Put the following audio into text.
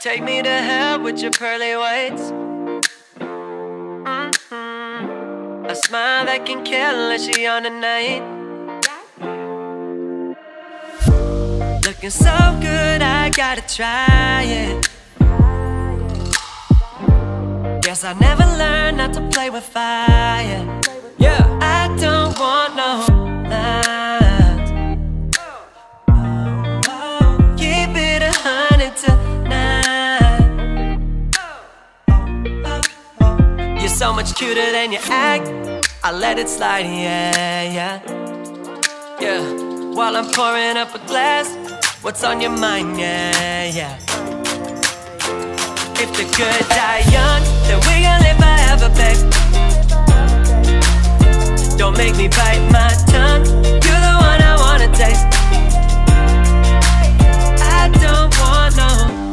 Take me to hell with your pearly whites. A smile that can kill if she on the night. Looking so good, I gotta try it. Guess I never learned not to play with fire. Yeah, I don't want no lines. Keep it 100 tonight. You're so much cuter than you act. I let it slide, yeah. While I'm pouring up a glass, what's on your mind, yeah. If the good die young, then we gon' live forever, babe. Don't make me bite my tongue. You're the one I wanna taste. I don't want no